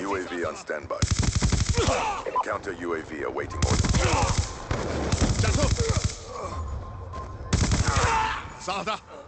UAV on standby. Counter UAV awaiting orders. 站住！杀了他！